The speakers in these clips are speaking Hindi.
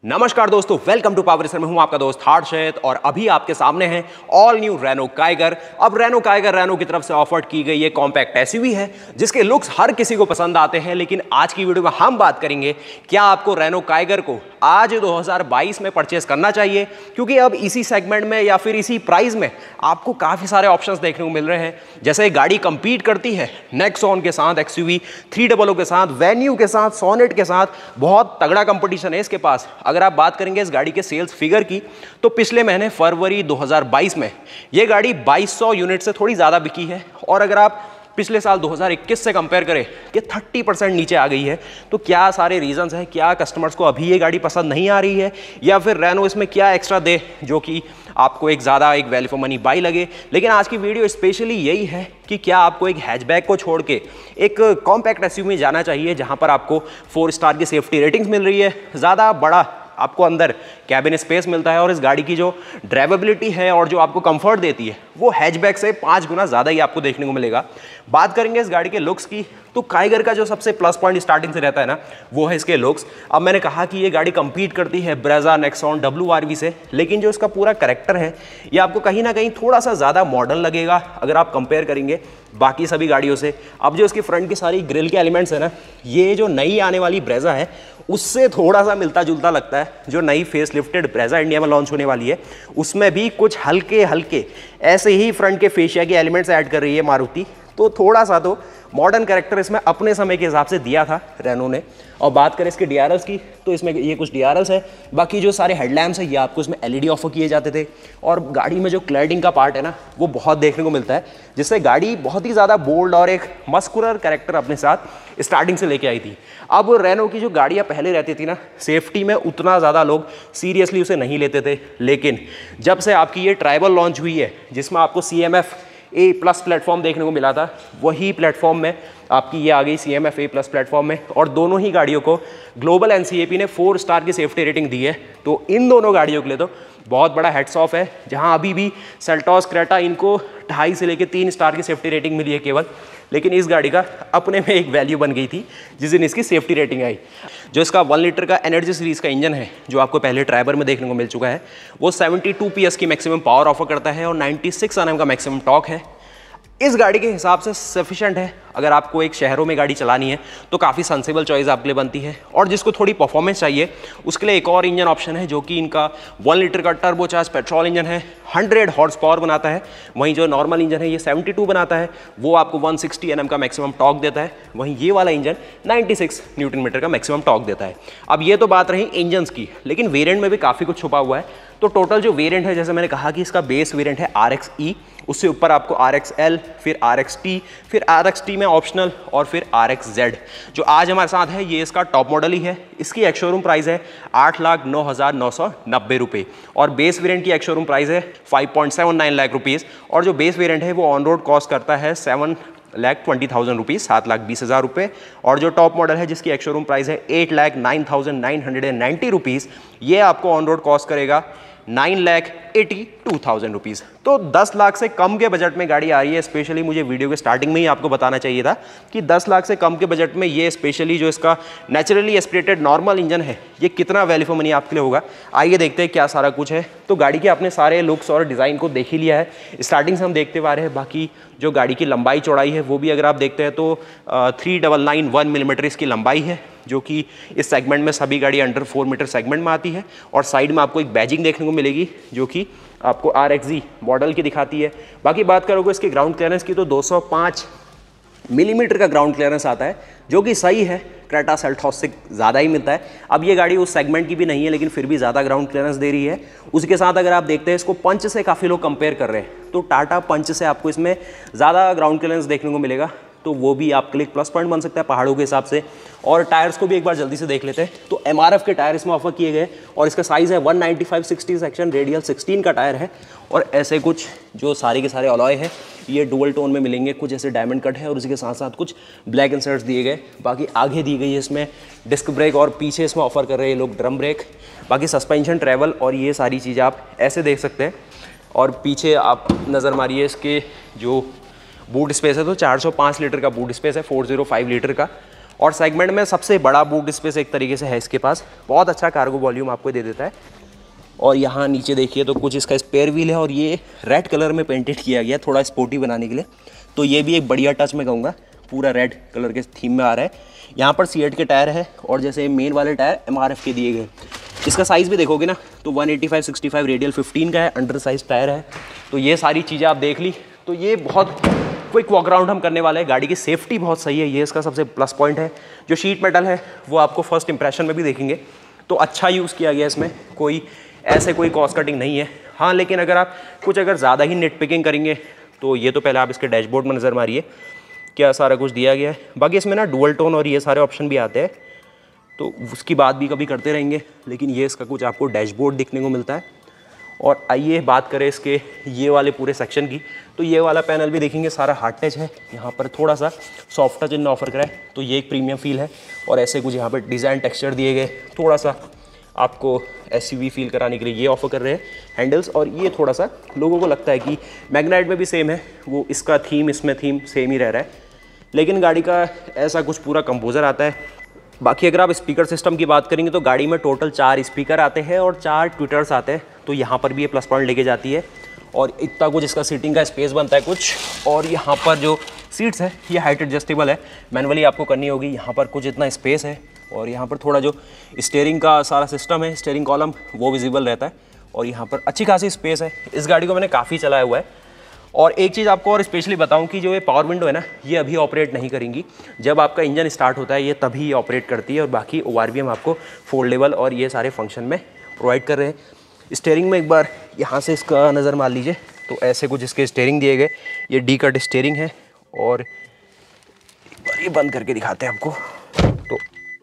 नमस्कार दोस्तों, वेलकम टू पावर रेसर में हूं आपका दोस्त हर्षित और अभी आपके सामने है ऑल न्यू रेनो काइगर। अब रेनो काइगर रेनो की तरफ से ऑफर की गई ये कॉम्पैक्ट एसयूवी है जिसके लुक्स हर किसी को पसंद आते हैं। लेकिन आज की वीडियो में हम बात करेंगे क्या आपको रेनो काइगर को आज 2022 में परचेस करना चाहिए, क्योंकि अब इसी सेगमेंट में या फिर इसी प्राइस में आपको काफ़ी सारे ऑप्शंस देखने को मिल रहे हैं। जैसे गाड़ी कंपीट करती है नेक्सॉन के साथ, एक्सयूवी 300 के साथ, वेन्यू के साथ, सोनेट के साथ, बहुत तगड़ा कंपटीशन है इसके पास। अगर आप बात करेंगे इस गाड़ी के सेल्स फिगर की तो पिछले महीने फरवरी 2022 में ये गाड़ी 2200 यूनिट से थोड़ी ज़्यादा बिकी है। और अगर आप पिछले साल 2021 से कंपेयर करें ये 30% नीचे आ गई है। तो क्या सारे रीजंस हैं, क्या कस्टमर्स को अभी ये गाड़ी पसंद नहीं आ रही है या फिर रेनो इसमें क्या एक्स्ट्रा दे जो कि आपको एक वैल्यू फॉर मनी बाई लगे। लेकिन आज की वीडियो स्पेशली यही है कि क्या आपको एक हैचबैक को छोड़ के एक कॉम्पैक्ट एसयूवी में जाना चाहिए जहां पर आपको 4 स्टार की सेफ्टी रेटिंग्स मिल रही है, ज़्यादा बड़ा आपको अंदर कैबिन स्पेस मिलता है और इस गाड़ी की जो ड्राइवेबिलिटी है और जो आपको कंफर्ट देती है वो हैचबैक से 5 गुना ज़्यादा ही आपको देखने को मिलेगा। बात करेंगे इस गाड़ी के लुक्स की तो काइगर का जो सबसे प्लस पॉइंट स्टार्टिंग से रहता है ना वो है इसके लुक्स। अब मैंने कहा कि ये गाड़ी कंपीट करती है ब्रेजा, नेक्सॉन, WRV से, लेकिन जो इसका पूरा कैरेक्टर है ये आपको कहीं ना कहीं थोड़ा सा ज़्यादा मॉडर्न लगेगा अगर आप कंपेयर करेंगे बाकी सभी गाड़ियों से। अब जो इसकी फ्रंट की सारी ग्रिल के एलिमेंट्स है ना, ये जो नई आने वाली ब्रेजा है उससे थोड़ा सा मिलता जुलता लगता है। जो नई फेस लिफ्टेड ब्रेजा इंडिया में लॉन्च होने वाली है उसमें भी कुछ हल्के हल्के ऐसे ही फ्रंट के फेशिया के एलिमेंट्स ऐड कर रही है मारुति। तो थोड़ा सा तो मॉडर्न कैरेक्टर इसमें अपने समय के हिसाब से दिया था रेनो ने। और बात करें इसके DRLs की तो इसमें ये कुछ DRLs है, बाकी जो सारे हेडलैम्प्स है ये आपको इसमें LED ऑफर किए जाते थे। और गाड़ी में जो क्लैडिंग का पार्ट है ना वो बहुत देखने को मिलता है, जिससे गाड़ी बहुत ही ज़्यादा बोल्ड और एक मस्कुलर कैरेक्टर अपने साथ स्टार्टिंग से लेके आई थी। अब रेनो की जो गाड़ियाँ पहले रहती थी ना, सेफ्टी में उतना ज़्यादा लोग सीरियसली उसे नहीं लेते थे। लेकिन जब से आपकी ये ट्राइबल लॉन्च हुई है जिसमें आपको CMF A+ प्लेटफॉर्म देखने को मिला था, वही प्लेटफॉर्म में आपकी ये आ गई CMF A+ प्लेटफॉर्म में। और दोनों ही गाड़ियों को ग्लोबल NCAP ने 4 स्टार की सेफ्टी रेटिंग दी है। तो इन दोनों गाड़ियों के लिए तो बहुत बड़ा हेड्स ऑफ है। जहां अभी भी सेल्टॉस, क्रेटा इनको 2.5 से लेकर 3 स्टार की सेफ्टी रेटिंग मिली है केवल, लेकिन इस गाड़ी का अपने में एक वैल्यू बन गई थी जिस दिन इसकी सेफ्टी रेटिंग आई। जो इसका 1 लीटर का एनर्जी सीरीज का इंजन है जो आपको पहले ट्राइबर में देखने को मिल चुका है, वो 72 PS की मैक्सिमम पावर ऑफर करता है और 96 Nm का मैक्सिमम टॉर्क है। इस गाड़ी के हिसाब से सफिशिएंट है अगर आपको एक शहरों में गाड़ी चलानी है तो काफ़ी सेंसिबल चॉइस आपके लिए बनती है। और जिसको थोड़ी परफॉर्मेंस चाहिए उसके लिए एक और इंजन ऑप्शन है जो कि इनका 1 लीटर का टर्बोचार्ज पेट्रोल इंजन है, 100 हॉर्स पावर बनाता है। वहीं जो नॉर्मल इंजन है ये 72 बनाता है, वो आपको 160 Nm का मैक्सिमम टॉर्क देता है। वहीं ये वाला इंजन 96 न्यूटन मीटर का मैक्सिमम टॉर्क देता है। अब ये तो बात रही इंजन्स की, लेकिन वेरिएंट में भी काफ़ी कुछ छुपा हुआ है। तो टोटल जो वेरिएंट है, जैसे मैंने कहा कि इसका बेस वेरिएंट है RXE, उससे ऊपर आपको RXL, फिर RXT, फिर RXT में ऑप्शनल और फिर RXZ। जो आज हमारे साथ है ये इसका टॉप मॉडल ही है। इसकी एक्स शोरूम प्राइस है 8,09,990 रुपये और बेस वेरिएंट की एक्स शोरूम प्राइस है 5.79 लाख रुपीज़। और जो बेस वेरिएंट है वो ऑन रोड कॉस्ट करता है 7,20,000 रुपीज़, 7,20,000 रुपये। और जो टॉप मॉडल है जिसकी एक्स शोरूम प्राइस है 8,09,990 रुपीज़, ये आपको ऑन रोड कॉस्ट करेगा 9,82,000 रुपीज़। तो 10 लाख से कम के बजट में गाड़ी आ रही है। स्पेशली मुझे वीडियो के स्टार्टिंग में ही आपको बताना चाहिए था कि 10 लाख से कम के बजट में ये स्पेशली जो इसका नेचुरली एस्पिरेटेड नॉर्मल इंजन है ये कितना वैल्यू फॉर मनी आपके लिए होगा। आइए देखते हैं क्या सारा कुछ है। तो गाड़ी के अपने सारे लुक्स और डिज़ाइन को देख ही लिया है, स्टार्टिंग से हम देखते आ रहे हैं। बाकी जो गाड़ी की लंबाई चौड़ाई है वो भी अगर आप देखते हैं तो 3,991 मिलीमीटर इसकी लंबाई है, जो कि इस सेगमेंट में सभी गाड़ी अंडर 4 मीटर सेगमेंट में आती है। और साइड में आपको एक बैजिंग देखने को मिलेगी जो कि आपको RXZ मॉडल की दिखाती है। बाकी बात करोगे इसके ग्राउंड क्लियरेंस की तो 205 मिलीमीटर का ग्राउंड क्लियरेंस आता है, जो कि सही है, क्रेटा सेल्टॉस से ज़्यादा ही मिलता है। अब ये गाड़ी उस सेगमेंट की भी नहीं है लेकिन फिर भी ज़्यादा ग्राउंड क्लियरेंस दे रही है। उसके साथ अगर आप देखते हैं इसको पंच से काफ़ी लोग कंपेयर कर रहे हैं, तो टाटा पंच से आपको इसमें ज़्यादा ग्राउंड क्लियरेंस देखने को मिलेगा। तो वो भी आपके लिए प्लस पॉइंट बन सकता है पहाड़ों के हिसाब से। और टायर्स को भी एक बार जल्दी से देख लेते हैं तो MRF के टायर इसमें ऑफर किए गए और इसका साइज़ है 195/60 सेक्शन, रेडियल 16 का टायर है। और ऐसे कुछ जो सारे के सारे अलॉय है ये डुअल टोन में मिलेंगे, कुछ ऐसे डायमंड कट है और उसके साथ साथ कुछ ब्लैक इंसर्ट्स दिए गए। बाकी आगे दी गई है इसमें डिस्क ब्रेक और पीछे इसमें ऑफर कर रहे हैं लोग ड्रम ब्रेक। बाकी सस्पेंशन, ट्रैवल और ये सारी चीज़ें आप ऐसे देख सकते हैं। और पीछे आप नज़र मारिए इसके जो बूट स्पेस है तो 405 लीटर का बूट स्पेस है, 405 लीटर का। और सेगमेंट में सबसे बड़ा बूट स्पेस एक तरीके से है इसके पास, बहुत अच्छा कार्गो वॉल्यूम आपको दे देता है। और यहाँ नीचे देखिए तो कुछ इसका स्पेयर व्हील है और ये रेड कलर में पेंटेड किया गया थोड़ा स्पोर्टी बनाने के लिए, तो ये भी एक बढ़िया टच मैं कहूँगा, पूरा रेड कलर के थीम में आ रहा है। यहाँ पर C8 के टायर है और जैसे मेन वाले टायर MRF के दिए गए। इसका साइज़ भी देखोगे ना तो 185/65 रेडियल 15 का है, अंडर साइज टायर है। तो ये सारी चीज़ें आप देख ली, तो ये बहुत क्विक वॉक अराउंड हम करने वाले हैं। गाड़ी की सेफ्टी बहुत सही है, ये इसका सबसे प्लस पॉइंट है। जो शीट मेटल है वो आपको फर्स्ट इंप्रेशन में भी देखेंगे तो अच्छा यूज़ किया गया, इसमें कोई कॉस्ट कटिंग नहीं है। हाँ, लेकिन अगर आप अगर ज़्यादा ही नेट पिकिंग करेंगे तो ये तो पहले आप इसके डैशबोर्ड में नज़र मारिए, क्या सारा कुछ दिया गया है। बाकी इसमें ना डुअल टोन और ये सारे ऑप्शन भी आते हैं, तो उसकी बात भी कभी करते रहेंगे, लेकिन ये इसका कुछ आपको डैशबोर्ड दिखने को मिलता है। और आइए बात करें इसके ये वाले पूरे सेक्शन की, तो ये वाला पैनल भी देखेंगे सारा हार्ड टच है। यहाँ पर थोड़ा सा सॉफ्ट टच इन्होंने ऑफर करा है, तो ये एक प्रीमियम फील है। और ऐसे कुछ यहाँ पर डिज़ाइन टेक्सचर दिए गए, थोड़ा सा आपको SUV फील कराने के लिए ये ऑफर कर रहे हैं हैंडल्स। और ये थोड़ा सा लोगों को लगता है कि मैग्नाइट में भी सेम है, वो इसका थीम इसमें थीम सेम ही रह रहा है, लेकिन गाड़ी का ऐसा कुछ पूरा कंपोजर आता है। बाकी अगर आप स्पीकर सिस्टम की बात करेंगे तो गाड़ी में टोटल 4 स्पीकर आते हैं और 4 ट्विटर्स आते हैं, तो यहाँ पर भी ये प्लस पॉइंट लेके जाती है। और इतना कुछ इसका सीटिंग का स्पेस बनता है कुछ। और यहाँ पर जो सीट्स है ये हाइट एडजस्टेबल है, मैनुअली आपको करनी होगी। यहाँ पर कुछ इतना स्पेस है और यहाँ पर थोड़ा जो स्टीयरिंग का सारा सिस्टम है, स्टीयरिंग कॉलम, वो विजिबल रहता है। और यहाँ पर अच्छी खासी स्पेस है। इस गाड़ी को मैंने काफ़ी चलाया हुआ है। और एक चीज़ आपको और स्पेशली बताऊं कि जो ये पावर विंडो है ना, ये अभी ऑपरेट नहीं करेंगी। जब आपका इंजन स्टार्ट होता है ये तभी ऑपरेट करती है। और बाकी ORV आपको फोल्डेबल और ये सारे फंक्शन में प्रोवाइड कर रहे हैं। स्टीयरिंग में एक बार यहाँ से इसका नज़र मार लीजिए तो ऐसे कुछ इसके स्टीयरिंग दिए गए, ये डी कट स्टीयरिंग है। और एक बार ये बंद करके दिखाते हैं आपको, तो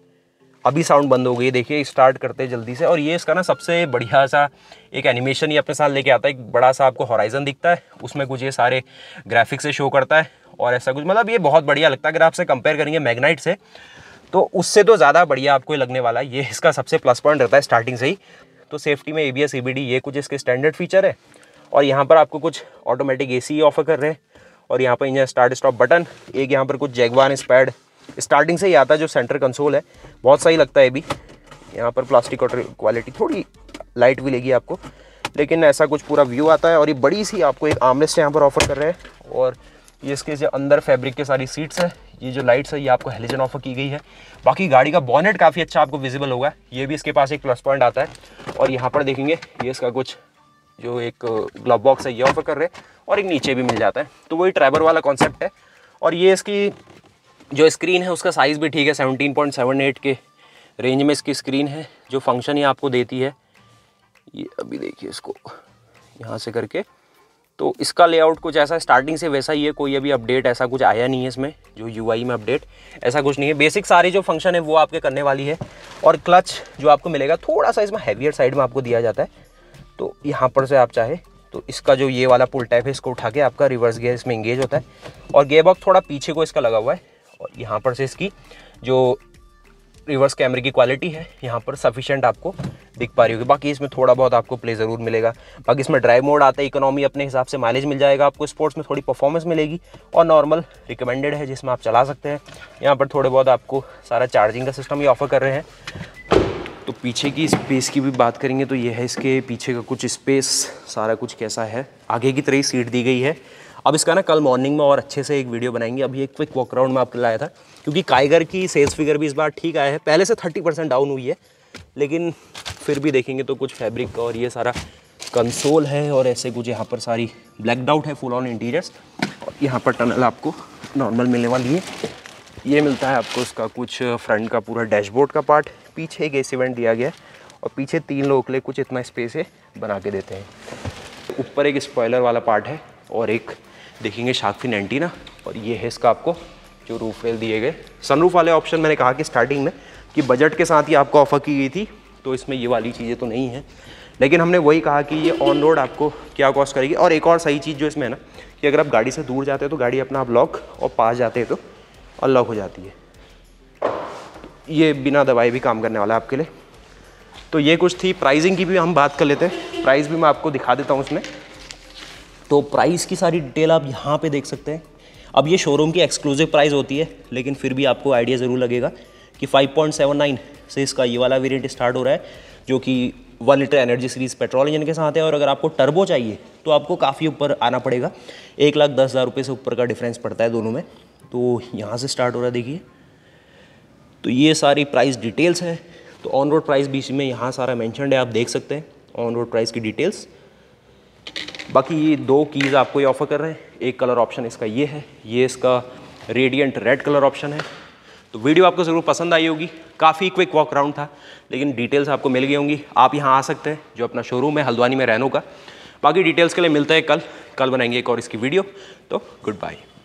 अभी साउंड बंद हो गई, देखिए स्टार्ट करते हैं जल्दी से। और ये इसका ना सबसे बढ़िया सा एक एनिमेशन ये अपने साथ लेके आता है, एक बड़ा सा आपको हॉराइजन दिखता है, उसमें कुछ ये सारे ग्राफिक्स से शो करता है। और ऐसा कुछ मतलब ये बहुत बढ़िया लगता है। अगर आपसे कंपेयर करेंगे मैग्नाइट से तो उससे तो ज़्यादा बढ़िया आपको लगने वाला है। ये इसका सबसे प्लस पॉइंट रहता है स्टार्टिंग से ही। तो सेफ्टी में ABS EBD ये कुछ इसके स्टैंडर्ड फीचर है। और यहाँ पर आपको कुछ ऑटोमेटिक AC ऑफर कर रहे हैं। और यहाँ पर इंजन स्टार्ट स्टॉप बटन, एक यहाँ पर कुछ जैगवार स्पैड स्टार्टिंग से ही आता है। जो सेंटर कंसोल है बहुत सही लगता है। भी यहाँ पर प्लास्टिक और क्वालिटी थोड़ी लाइट भी लेगी आपको, लेकिन ऐसा कुछ पूरा व्यू आता है। और ये बड़ी सी आपको एक आर्मरेस्ट यहाँ पर ऑफर कर रहे हैं। और ये इसके जो अंदर फैब्रिक के सारी सीट्स है, ये जो लाइट्स है ये आपको हेलोजन ऑफर की गई है। बाकी गाड़ी का बॉनेट काफ़ी अच्छा आपको विजिबल होगा, ये भी इसके पास एक प्लस पॉइंट आता है। और यहाँ पर देखेंगे ये इसका कुछ जो एक ग्लव बॉक्स है ये ऑफर कर रहे हैं। और एक नीचे भी मिल जाता है, तो वही ट्रैवर वाला कॉन्सेप्ट है। और ये इसकी जो स्क्रीन है उसका साइज़ भी ठीक है, 17.78 के रेंज में इसकी स्क्रीन है। जो फंक्शन ये आपको देती है, ये अभी देखिए इसको यहाँ से करके, तो इसका लेआउट कुछ ऐसा स्टार्टिंग से वैसा ही है। कोई अभी अपडेट ऐसा कुछ आया नहीं है इसमें, जो UI में अपडेट ऐसा कुछ नहीं है। बेसिक सारे जो फंक्शन है वो आपके करने वाली है। और क्लच जो आपको मिलेगा थोड़ा सा इसमें हैवियर साइड में आपको दिया जाता है, तो यहाँ पर से आप चाहे तो इसका जो ये वाला पुल टैप है इसको उठा के आपका रिवर्स गियर इसमें इंगेज होता है। और गियर बॉक्स थोड़ा पीछे को इसका लगा हुआ है। और यहाँ पर से इसकी जो रिवर्स कैमरे की क्वालिटी है यहाँ पर सफिशिएंट आपको दिख पा रही होगी। बाकी इसमें थोड़ा बहुत आपको प्ले ज़रूर मिलेगा। बाकी इसमें ड्राइव मोड आता है, इकोनॉमी अपने हिसाब से माइलेज मिल जाएगा आपको, स्पोर्ट्स में थोड़ी परफॉर्मेंस मिलेगी, और नॉर्मल रिकमेंडेड है जिसमें आप चला सकते हैं। यहाँ पर थोड़े बहुत आपको सारा चार्जिंग का सिस्टम ये ऑफर कर रहे हैं। तो पीछे की स्पेस की भी बात करेंगे तो ये है इसके पीछे का कुछ स्पेस, सारा कुछ कैसा है। आगे की तरह ही सीट दी गई है। अब इसका ना कल मॉर्निंग में और अच्छे से एक वीडियो बनाएंगे। अभी एक क्विक वॉक अराउंड में आपके लाया था, क्योंकि काइगर की सेल्स फिगर भी इस बार ठीक आया है। पहले से 30% डाउन हुई है, लेकिन फिर भी देखेंगे तो कुछ फैब्रिक और ये सारा कंसोल है। और ऐसे कुछ यहाँ पर सारी ब्लैकड आउट है फुल ऑन इंटीरियर्स। और यहाँ पर टनल आपको नॉर्मल मिलने वाली है। ये मिलता है आपको इसका कुछ फ्रंट का पूरा डैशबोर्ड का पार्ट, पीछे एक AC वेंट दिया गया है। और पीछे 3 लोगों के लिए कुछ इतना स्पेस है बना के देते हैं। ऊपर एक स्पॉइलर वाला पार्ट है और एक देखेंगे शार्क फिन एंटीना। और ये है इसका आपको जो रूफ रेल दिए गए। सनरूफ वाले ऑप्शन मैंने कहा कि स्टार्टिंग में कि बजट के साथ ही आपको ऑफर की गई थी, तो इसमें ये वाली चीज़ें तो नहीं है, लेकिन हमने वही कहा कि ये ऑन रोड आपको क्या कॉस्ट करेगी। और एक और सही चीज़ जो इसमें है ना, कि अगर आप गाड़ी से दूर जाते हो तो गाड़ी अपना आप लॉक, और पास जाते हैं तो अनलॉक हो जाती है। ये बिना दबाए भी काम करने वाला है आपके लिए। तो ये कुछ थी। प्राइसिंग की भी हम बात कर लेते हैं। प्राइस भी मैं आपको दिखा देता हूँ उसमें। तो प्राइस की सारी डिटेल आप यहाँ पे देख सकते हैं। अब ये शोरूम की एक्सक्लूसिव प्राइस होती है, लेकिन फिर भी आपको आइडिया ज़रूर लगेगा कि 5.79 से इसका ये वाला वेरिएंट स्टार्ट हो रहा है, जो कि 1 litre energy series petrol engine के साथ है। और अगर आपको टर्बो चाहिए तो आपको काफ़ी ऊपर आना पड़ेगा, 1,10,000 रुपये से ऊपर का डिफरेंस पड़ता है दोनों में। तो यहाँ से स्टार्ट हो रहा है, देखिए। तो ये सारी प्राइस डिटेल्स है। तो ऑन रोड प्राइस बीच में यहाँ सारा मेंशन्ड है, आप देख सकते हैं ऑन रोड प्राइस की डिटेल्स। बाकी ये 2 कीज़ आपको ये ऑफ़र कर रहे हैं। एक कलर ऑप्शन इसका ये है, ये इसका रेडिएंट रेड कलर ऑप्शन है। तो वीडियो आपको ज़रूर पसंद आई होगी, काफ़ी क्विक वॉक राउंड था, लेकिन डिटेल्स आपको मिल गई होंगी। आप यहाँ आ सकते हैं, जो अपना शोरूम है हल्द्वानी में रेनो का। बाकी डिटेल्स के लिए मिलते हैं कल बनाएंगे एक और इसकी वीडियो। तो गुड बाय।